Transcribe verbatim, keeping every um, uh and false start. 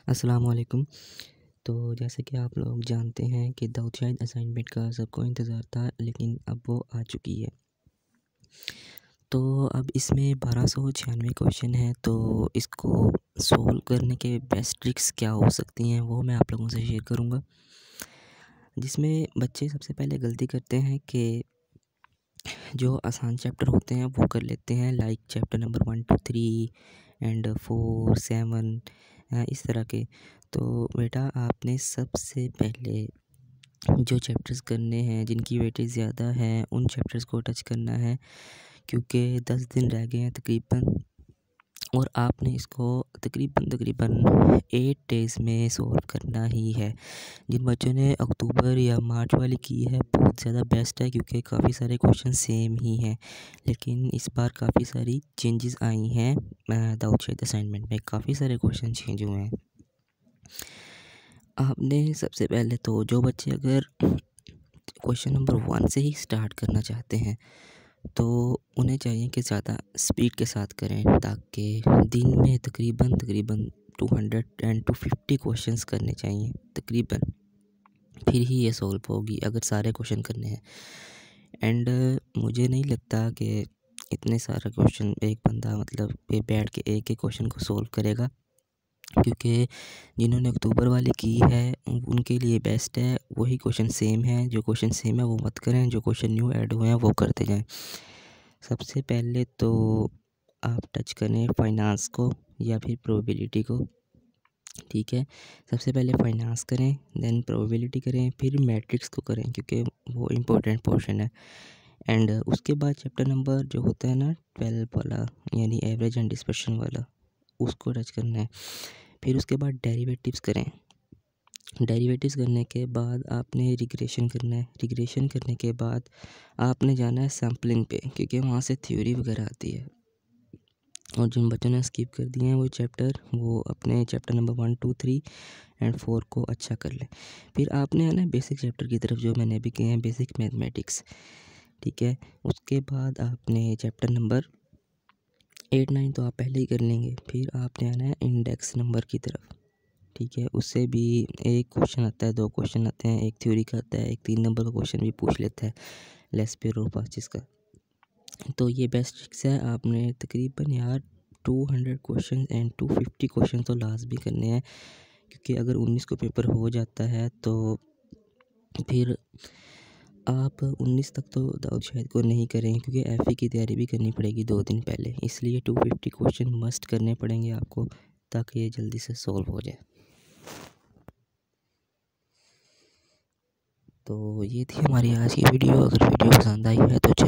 अस्सलाम वालेकुम। तो जैसे कि आप लोग जानते हैं कि दाऊद शाहिद असाइनमेंट का सबको इंतज़ार था, लेकिन अब वो आ चुकी है। तो अब इसमें बारह सौ छियानवे क्वेश्चन हैं, तो इसको सोल्व करने के बेस्ट ट्रिक्स क्या हो सकती हैं वो मैं आप लोगों से शेयर करूँगा। जिसमें बच्चे सबसे पहले गलती करते हैं कि जो आसान चैप्टर होते हैं वो कर लेते हैं, like chapter number one two three and four seven, इस तरह के। तो बेटा आपने सबसे पहले जो चैप्टर्स करने हैं जिनकी वेटेज ज़्यादा है उन चैप्टर्स को टच करना है, क्योंकि दस दिन रह गए हैं तकरीबन, और आपने इसको तकरीबन तकरीबन एट डेज़ में सॉल्व करना ही है। जिन बच्चों ने अक्टूबर या मार्च वाली की है बहुत ज़्यादा बेस्ट है, क्योंकि काफ़ी सारे क्वेश्चन सेम ही हैं, लेकिन इस बार काफ़ी सारी चेंजेस आई हैं। दाऊद शाहिद असाइनमेंट में काफ़ी सारे क्वेश्चन चेंज हुए हैं। आपने सबसे पहले तो जो बच्चे अगर क्वेश्चन नंबर वन से ही स्टार्ट करना चाहते हैं तो उन्हें चाहिए कि ज़्यादा स्पीड के साथ करें, ताकि दिन में तकरीबन तकरीबन two hundred and two fifty questions करने चाहिए तकरीबन, फिर ही ये सॉल्व होगी अगर सारे क्वेश्चन करने हैं। एंड मुझे नहीं लगता कि इतने सारे क्वेश्चन एक बंदा मतलब पे बैठ के एक एक क्वेश्चन को सॉल्व करेगा, क्योंकि जिन्होंने अक्टूबर वाली की है उनके लिए बेस्ट है वही क्वेश्चन सेम है। जो क्वेश्चन सेम है वो मत करें, जो क्वेश्चन न्यू ऐड हुए हैं वो करते जाएं। सबसे पहले तो आप टच करें फाइनेंस को या फिर प्रोबेबिलिटी को, ठीक है। सबसे पहले फाइनेंस करें, देन प्रोबेबिलिटी करें, फिर मैट्रिक्स को करें, क्योंकि वो इम्पोर्टेंट पोर्शन है। एंड उसके बाद चैप्टर नंबर जो होता है ना ट्वेल्व वाला, यानी एवरेज एंड डिस्पर्शन वाला, उसको टच करना है। फिर उसके बाद डेरिवेटिव्स करें। डेरिवेटिव्स करने के बाद आपने रिग्रेशन करना है। रिग्रेशन करने के बाद आपने जाना है सैम्पलिंग पे, क्योंकि वहाँ से थ्योरी वगैरह आती है। और जिन बच्चों ने स्किप कर दिए हैं वो चैप्टर, वो अपने chapter number one two three and four को अच्छा कर लें। फिर आपने आना है बेसिक चैप्टर की तरफ, जो मैंने अभी किए हैं, बेसिक मैथमेटिक्स, ठीक है। उसके बाद आपने चैप्टर नंबर एट नाइन तो आप पहले ही कर लेंगे। फिर आपने आना है इंडेक्स नंबर की तरफ, ठीक है। उससे भी एक क्वेश्चन आता है, दो क्वेश्चन आते हैं, एक थ्योरी का आता है, एक तीन नंबर का क्वेश्चन भी पूछ लेता है लेस्पेर और पाचिस का। तो ये बेस्ट ट्रिक्स है। आपने तकरीबन यार two hundred question and two fifty question तो लास्ट भी करने हैं, क्योंकि अगर उन्नीस को पेपर हो जाता है तो फिर आप उन्नीस तक तो दाऊद शाहिद को नहीं करेंगे, क्योंकि एफ की तैयारी भी करनी पड़ेगी दो दिन पहले, इसलिए टू फिफ्टी क्वेश्चन मस्ट करने पड़ेंगे आपको, ताकि ये जल्दी से सॉल्व हो जाए। तो ये थी हमारी आज की वीडियो। अगर वीडियो पसंद आई है तो